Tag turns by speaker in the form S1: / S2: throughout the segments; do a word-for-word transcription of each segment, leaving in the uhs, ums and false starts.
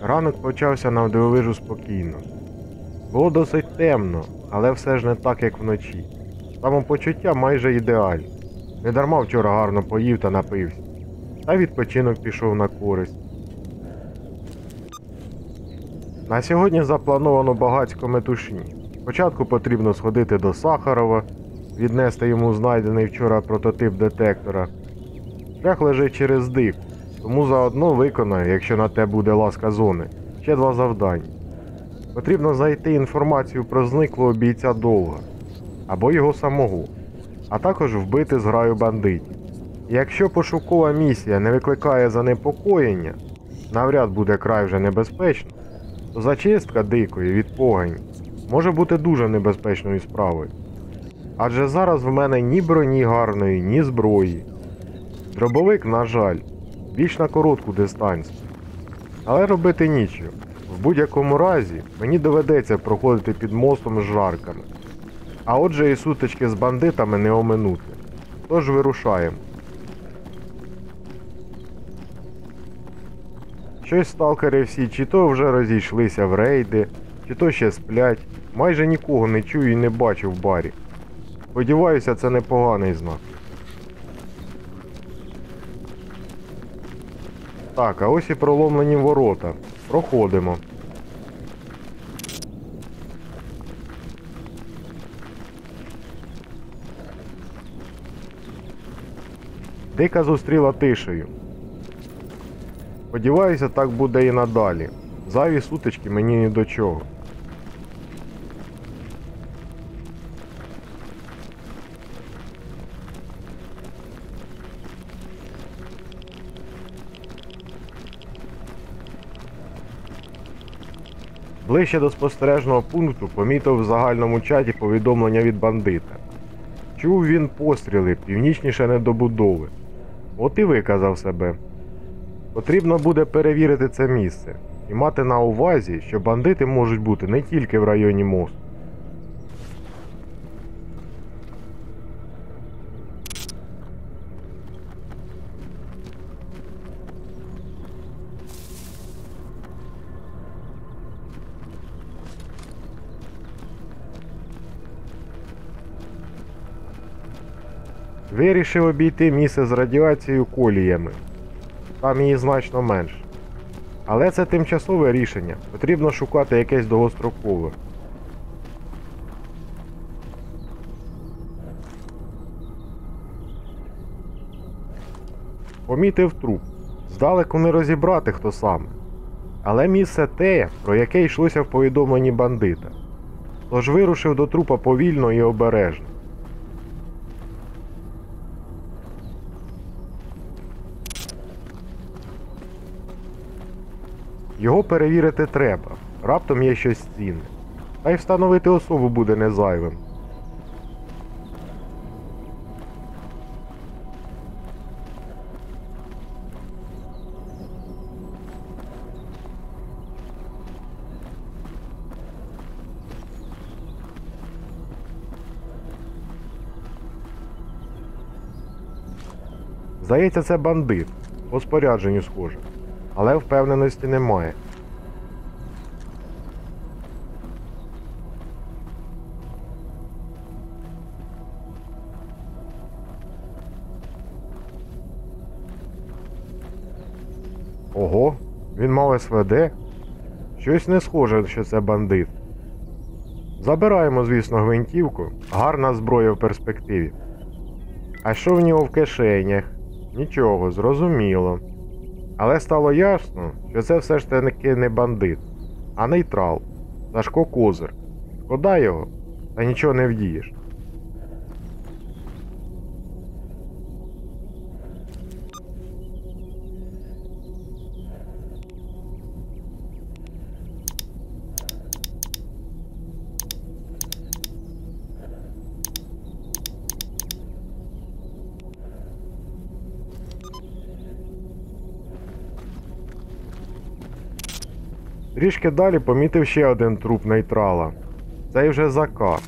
S1: Ранок почався навдивовижу спокійно. Було досить темно, але все ж не так, як вночі. Самопочуття майже ідеальне. Недарма вчора гарно поїв та напився. Та відпочинок пішов на користь. На сьогодні заплановано багацько метушні. Спочатку потрібно сходити до Сахарова, віднести йому знайдений вчора прототип детектора. Шлях лежить через дику, тому заодно виконаю, якщо на те буде ласка зони, ще два завдання. Потрібно знайти інформацію про зниклого бійця Довга, або його самого, а також вбити зграю бандитів. Якщо пошукова місія не викликає занепокоєння, навряд буде край вже небезпечно, то зачистка дикої від погані може бути дуже небезпечною справою. Адже зараз в мене ні броні гарної, ні зброї. Дробовик, на жаль, більш на коротку дистанцію. Але робити нічого. В будь-якому разі мені доведеться проходити під мостом з жарками. А отже і сутички з бандитами не оминути. Тож вирушаємо. Щось сталкери всі чи то вже розійшлися в рейди, чи то ще сплять. Майже нікого не чую і не бачу в барі. Сподіваюся, це непоганий знак. Так, а ось і проломлені ворота. Проходимо. Дика зустріла тишею. Сподіваюся, так буде і надалі. Зайві сутички мені ні до чого. Ближче до спостережного пункту помітив в загальному чаті повідомлення від бандита. Чув він постріли північніше недобудови. От і виказав себе. Потрібно буде перевірити це місце і мати на увазі, що бандити можуть бути не тільки в районі мосту. Вирішив обійти місце з радіацією коліями. Там її значно менше. Але це тимчасове рішення. Потрібно шукати якесь довгострокове. Помітив труп. Здалеку не розібрати, хто саме. Але місце те, про яке йшлося в повідомленні бандита. Тож вирушив до трупа повільно і обережно. Його перевірити треба, раптом є щось цінне. Та й встановити особу буде не зайвим. Здається, це бандит, по спорядженню схоже. Але впевненості немає. Ого, він мав ес ве де? Щось не схоже, що це бандит. Забираємо, звісно, гвинтівку, гарна зброя в перспективі. А що в нього в кишенях? Нічого, зрозуміло. Але стало ясно, що це все ж таки не бандит, а нейтрал, Сашко Козир. Шкода його, та нічого не вдієш. Трішки далі помітив ще один труп нейтрала. Цей вже закат.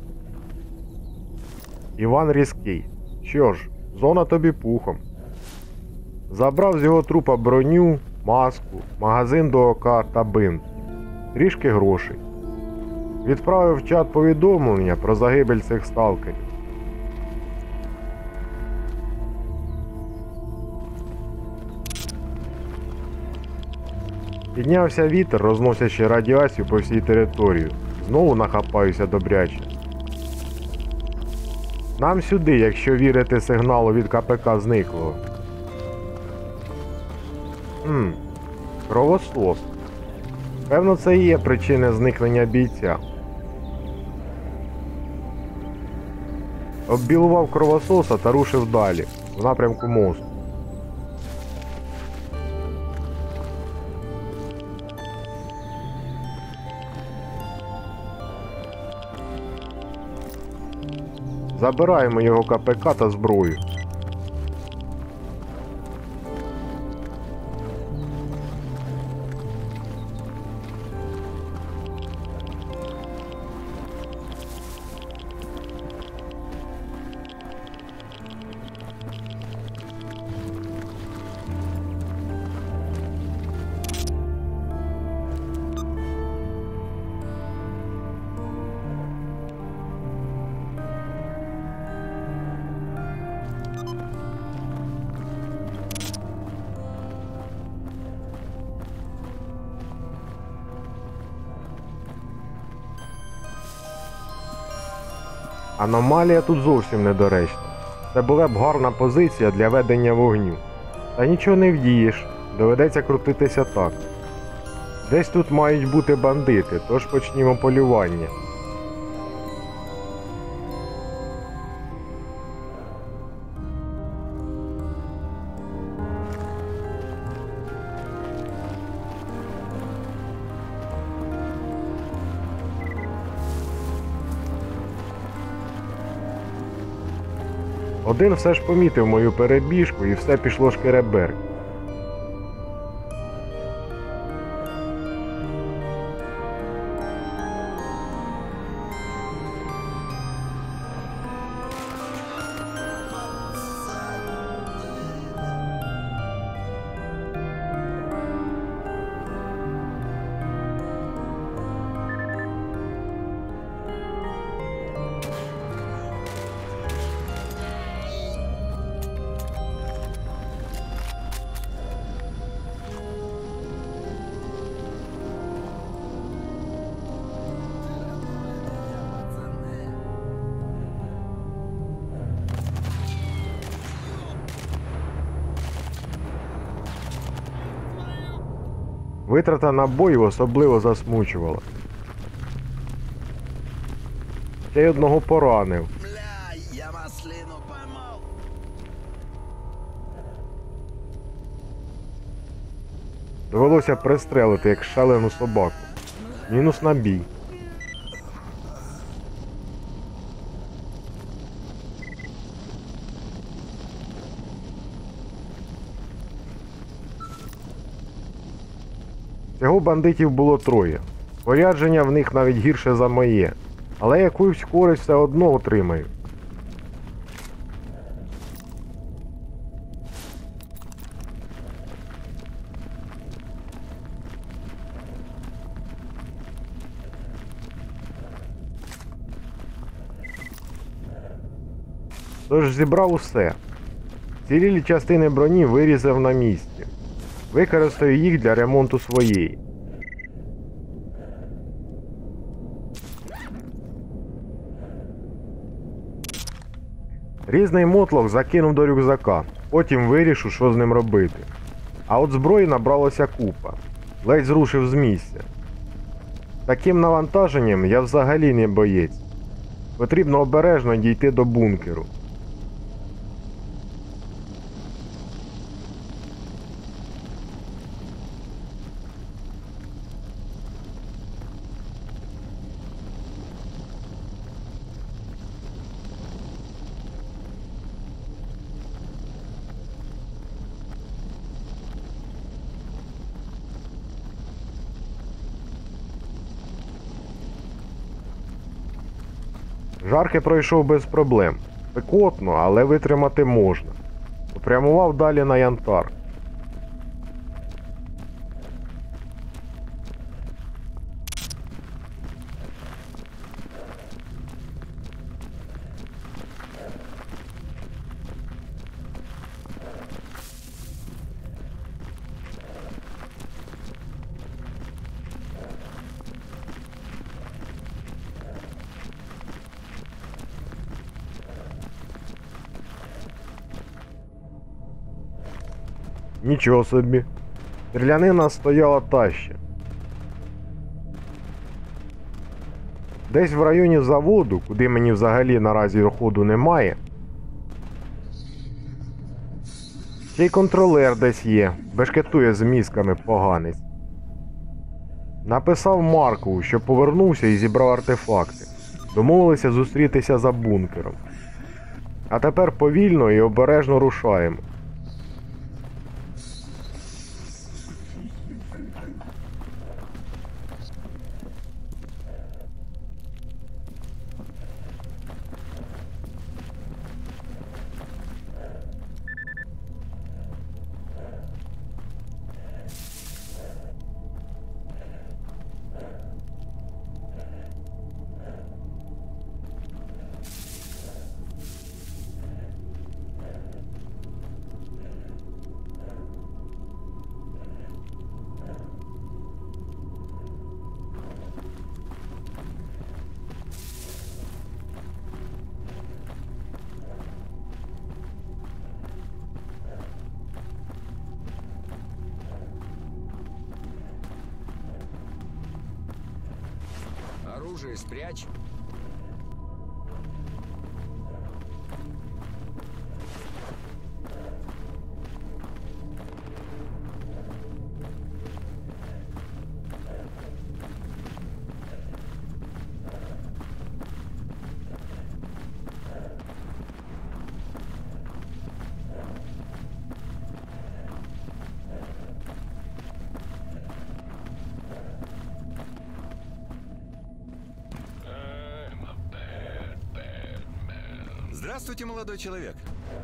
S1: Іван Різкий. Що ж, зона тобі пухом. Забрав з його трупа броню, маску, магазин до ока та бинт. Трішки грошей. Відправив в чат повідомлення про загибель цих сталкерів. Піднявся вітер, розносячи радіацію по всій території. Знову нахапаюся добряче. Нам сюди, якщо вірити сигналу від КПК зниклого. Хм, кровосос. Певно, це і є причина зникнення бійця. Оббілував кровососа та рушив далі, в напрямку мосту. Забираємо його КПК та зброю. Аномалія тут зовсім недоречна. Це була б гарна позиція для ведення вогню. Та нічого не вдієш, доведеться крутитися так. Десь тут мають бути бандити, тож почнімо полювання. Один все ж помітив мою перебіжку і все пішло шкереберть. Витрата набоїв особливо засмучувала. Ще й одного поранив.
S2: Бля, я маслину поймал.
S1: Довелося пристрелити, як шалену собаку. Мінус набій. Цього бандитів було троє. Порядження в них навіть гірше за моє. Але якусь користь все одно отримаю. Тож зібрав усе. Цілілі частини броні вирізав на місці. Використаю їх для ремонту своєї. Різний мотлох закинув до рюкзака, потім вирішу, що з ним робити. А от зброї набралося купа. Ледь зрушив з місця. Таким навантаженням я взагалі не боєць. Потрібно обережно дійти до бункеру. Жарки пройшов без проблем. Пекотно, але витримати можна. Попрямував далі на Янтар. Нічого собі. Стрілянина стояла та ще. Десь в районі заводу, куди мені взагалі наразі ходу немає, ще й контролер десь є, бешкетує з мізками поганець. Написав Маркову, що повернувся і зібрав артефакти. Домовилися зустрітися за бункером. А тепер повільно і обережно рушаємо.
S3: Оружие спрячь.
S2: Здравствуйте, молодой человек.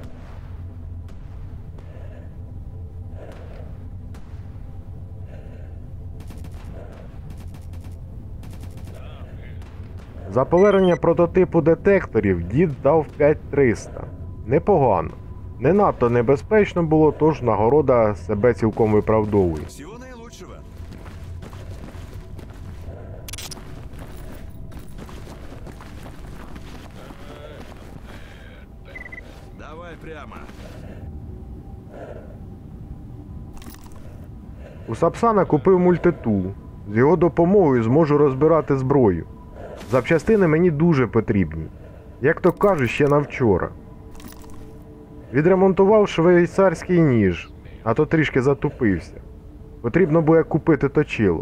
S1: За повернення прототипу детекторів дід дав п'ять тисяч триста. Непогано. Не надто небезпечно було, тож нагорода себе цілком виправдовує.
S2: Всего наилучшего. Давай прямо.
S1: У Сапсана купив мультитул. З його допомогою зможу розбирати зброю. Запчастини мені дуже потрібні. Як то кажуть, ще на вчора. Відремонтував швейцарський ніж, а то трішки затупився. Потрібно буде купити точило.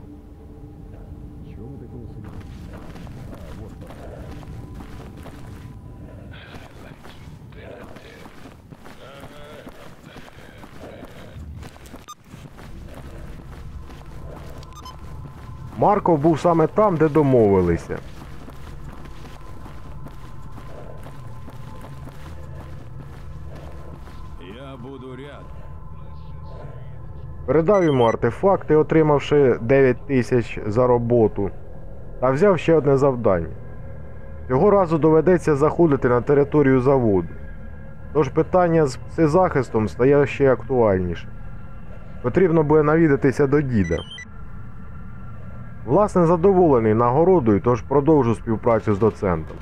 S1: Марков був саме там, де домовилися.
S2: Я буду рядом.
S1: Передав йому артефакти, отримавши дев'ять тисяч за роботу, та взяв ще одне завдання. Цього разу доведеться заходити на територію заводу. Тож питання з псизахистом стає ще актуальніше. Потрібно буде навідатися до діда. Власне, задоволений нагородою, тож продовжу співпрацю з доцентом.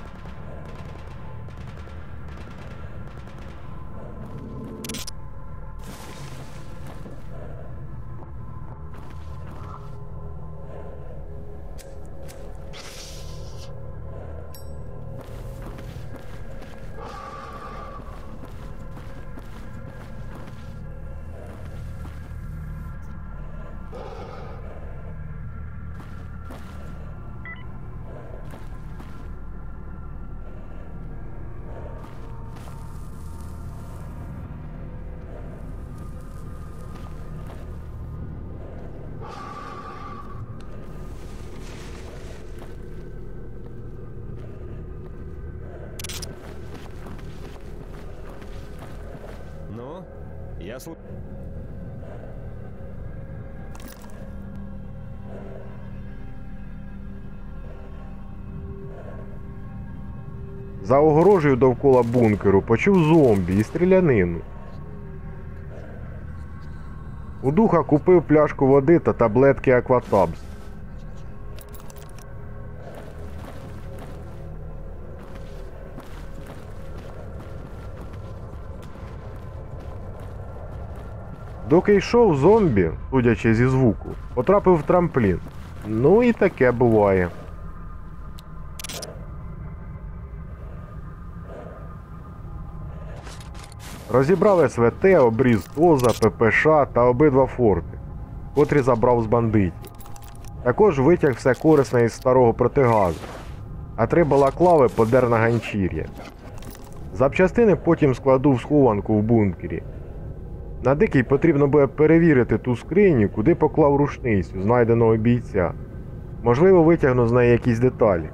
S2: Ну, я слу...
S1: За огорожею довкола бункеру почув зомбі і стрілянину. У духа купив пляшку води та таблетки Акватабс. Доки йшов, зомбі, судячи зі звуку, потрапив в трамплін. Ну і таке буває. Розібрав ес ве те, обріз ТОЗа, пе пе ша та обидва форти, котрі забрав з бандитів. Також витяг все корисне із старого протигазу, а три балаклави подер на ганчір'я. Запчастини потім складу в схованку в бункері. На дикій потрібно буде перевірити ту скриню, куди поклав рушницю знайденого бійця. Можливо, витягну з неї якісь деталі.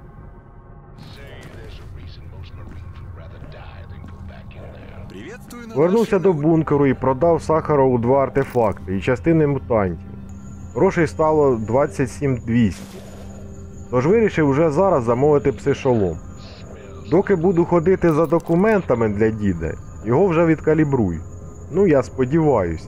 S2: Приветствую на
S1: Вернувся
S2: нашей
S1: до
S2: новой-
S1: бункеру і продав Сахарову два артефакти і частини мутантів. Грошей стало двадцять сім двісті. Тож вирішив уже зараз замовити псишолом. Доки буду ходити за документами для діда, його вже відкалібрують. Ну, я сподіваюся.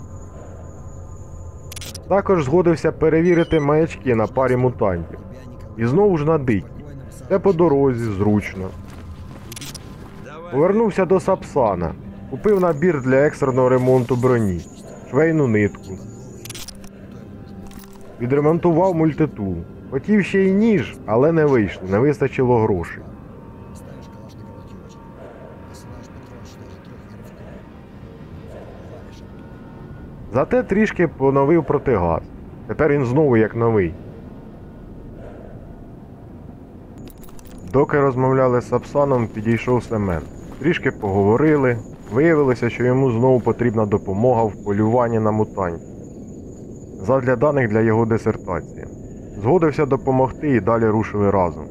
S1: Також згодився перевірити маячки на парі мутантів. І знову ж на дикій. Це по дорозі, зручно.
S2: Давай.
S1: Повернувся до Сапсана. Купив набір для екстреного ремонту броні, швейну нитку. Відремонтував мультитул. Хотів ще й ніж, але не вийшло, не вистачило грошей.
S4: Ставишь калашников на девочек. Посылаешь патрон четыре трех клавиш.
S1: Зате трішки поновив протигаз. Тепер він знову як новий. Доки розмовляли з Сапсаном, підійшов Семен. Трішки поговорили. Виявилося, що йому знову потрібна допомога в полюванні на мутантів. Задля даних для його дисертації. Згодився допомогти і далі рушили разом.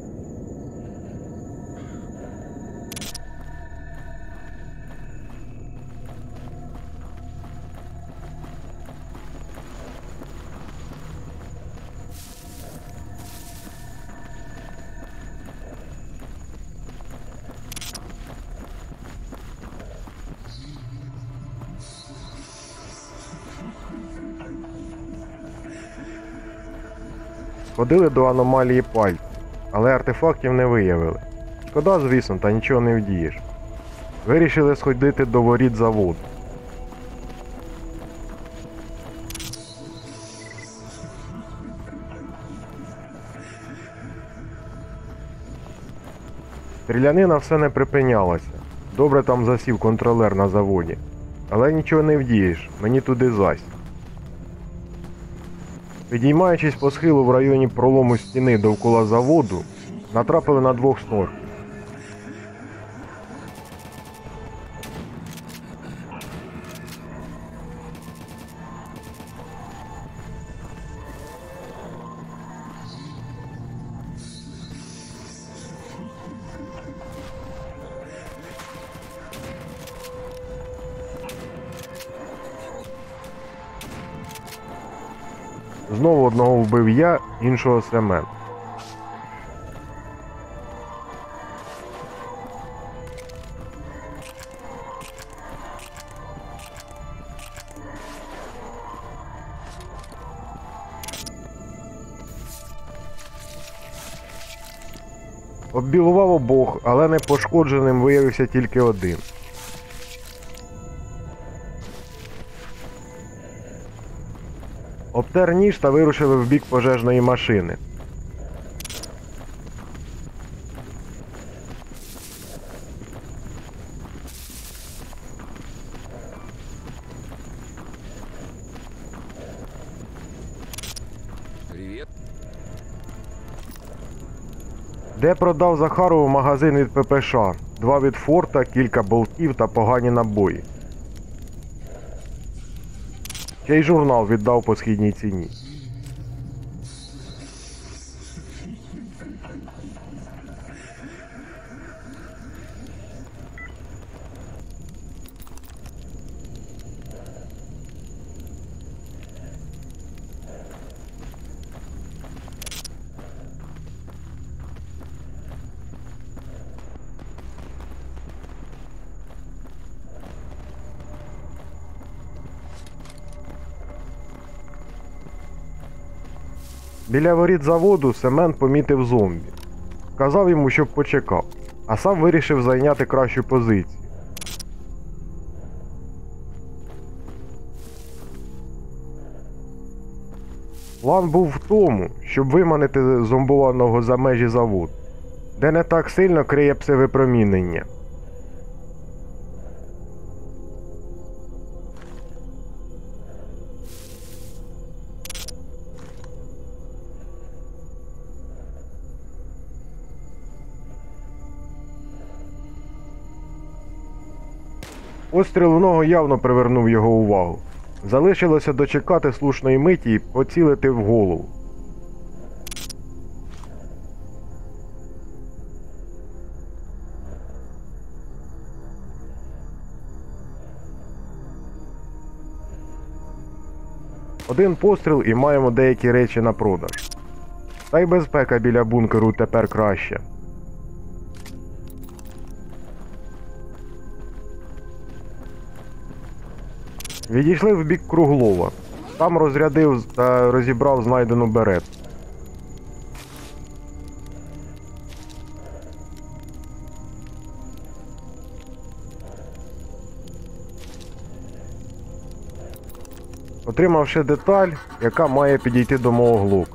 S1: Ходили до аномалії пальців, але артефактів не виявили. Шкода, звісно, та нічого не вдієш. Вирішили сходити до воріт заводу. Стрілянина все не припинялася. Добре там засів контролер на заводі. Але нічого не вдієш, мені туди зась. Підіймаючись по схилу в районі пролому стіни довкола заводу, натрапили на двох снорків. Знову одного вбив я, іншого Семен. Оббілував обох, але непошкодженим виявився тільки один. Обтер ніж та вирушили в бік пожежної машини.
S3: Привет.
S1: Де продав Захарову магазин від пе пе ша, два від форта, кілька болтів та погані набої. Ще й журнал віддав по східній ціні. Біля воріт заводу Семен помітив зомбі. Сказав йому, щоб почекав, а сам вирішив зайняти кращу позицію. План був в тому, щоб виманити зомбованого за межі заводу, де не так сильно криє псевипромінення. Постріл в ногу явно привернув його увагу. Залишилося дочекати слушної миті і поцілити в голову. Один постріл і маємо деякі речі на продаж. Та й безпека біля бункеру тепер краща. Відійшли в бік Круглова. Там розрядив та розібрав знайдену берету. Отримав ще деталь, яка має підійти до мого глока.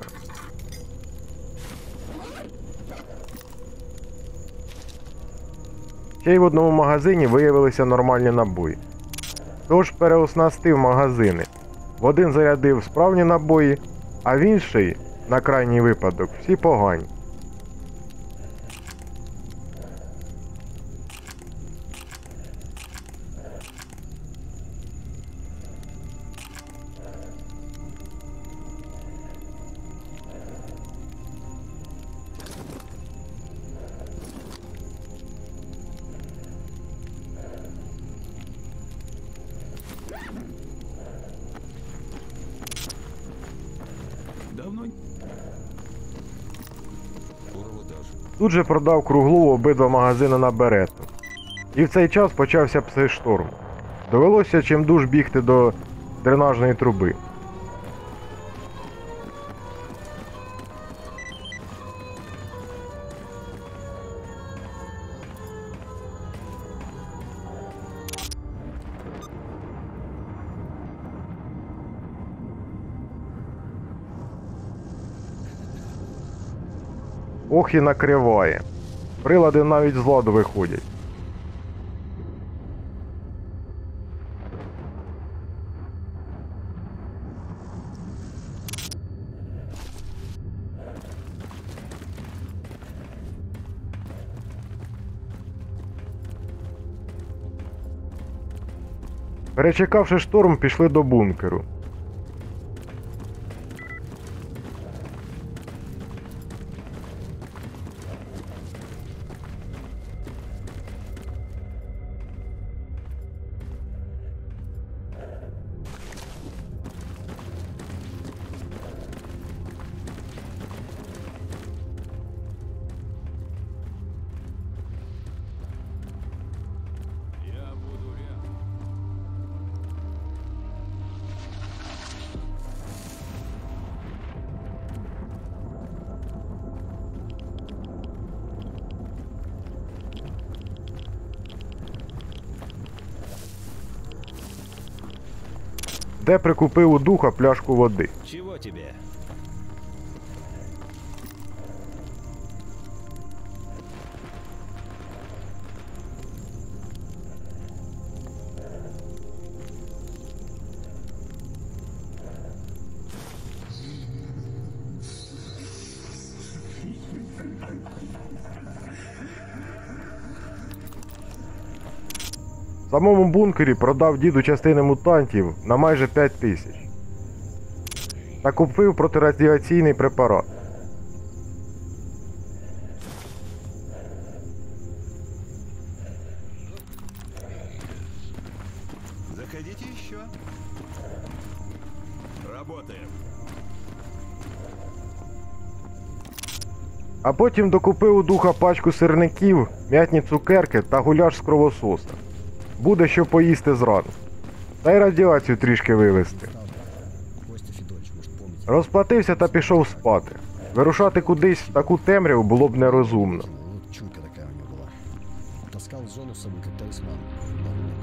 S1: Ще й в одному магазині виявилися нормальні набої. Тож переоснастив магазини. В один зарядив справні набої, а в інший, на крайній випадок, всі погані.
S2: Давно
S1: Тут же продав Круглову обидва магазини на берету. І в цей час почався псишторм. Довелося чимдуж бігти до дренажної труби. Ох і накриває. Прилади навіть з ладу виходять. Перечекавши шторм, пішли до бункеру.
S2: я буду рядом.
S1: Де прикупив у духа пляшку води.
S2: Чего тебе?
S1: В самому бункері продав діду частини мутантів на майже п'ять тисяч. Та купив протирадіаційний препарат.
S2: Заходите еще. Работаем.
S1: А потім докупив у духа пачку сирників, м'ятні цукерки та гуляш з кровососа. Буде що поїсти зранку. Та й радіацію трішки вивезти.
S4: Костя Федорович, может, помните?
S1: Розплатився та пішов спати. Вирушати кудись в таку темряву було б нерозумно.
S4: Вот чуйка такая у него была. Таскал в зону с собой как талисман. В нагрудном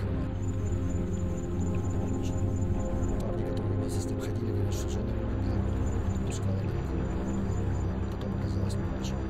S4: кармане. Парни, которые вместе с ним ходили, говорят, что зона его любила. спускала на реку. Потом оказалась не наша.